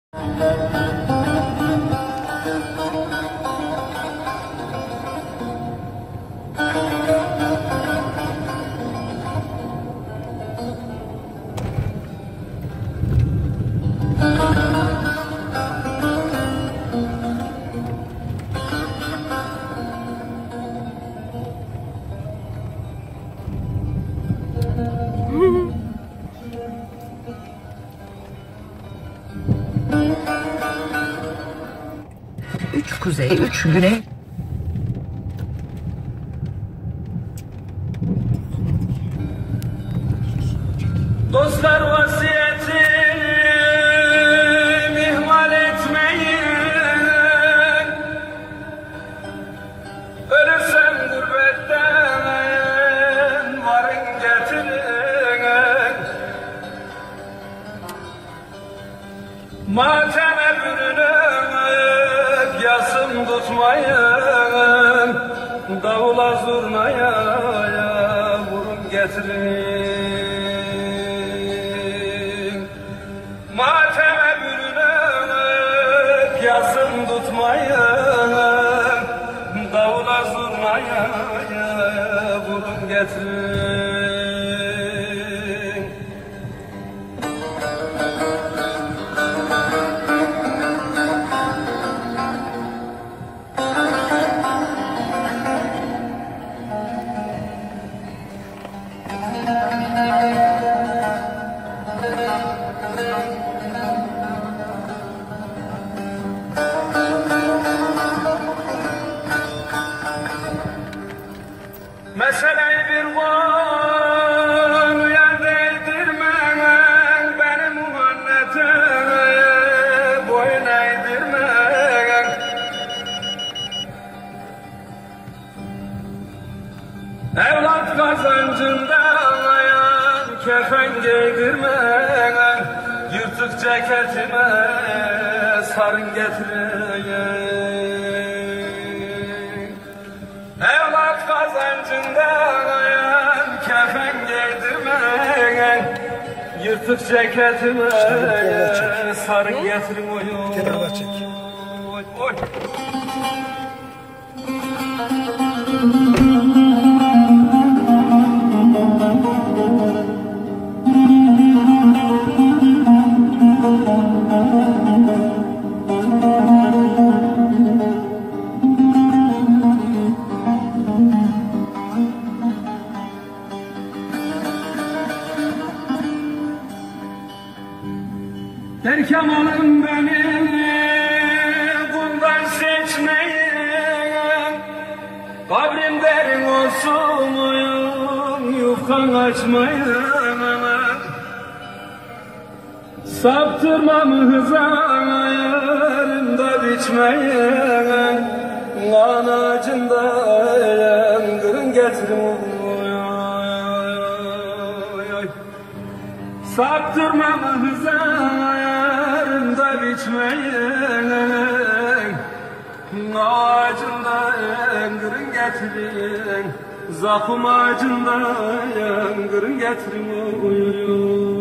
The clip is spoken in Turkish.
Üç kuzey, üç güney. Dostlar vasiyeti ihmal etmeyin. Ölürsem gurbetten varın getirin. Mateme bürünüp yasım tutmayın. Davula zurnaya vurun getirin. Mateme bürünüp yasım tutmayın. Davula zurnaya vurun getirin. Meseleyi bir konuya değdirmeyen, beni muhannete boyun eğdirmeyen. Evlat kazancından kefen giydirmeyen, yırtık ceketime sarın getireyen. Evlat kazancından kefen giydirmeyen, yırtık ceketime sarın getirin. Oy oy. Terkem olun beni bundan seçmeyin. Kabrim derin olsun yufkan açmayın. Saptırmamı hızarında biçmeyin. Lan ağacında yangırın getirin. Saptırmamı hızarında biçmeyin. Ağacında yangırın getirin. Zakum ağacında yangırın getirin.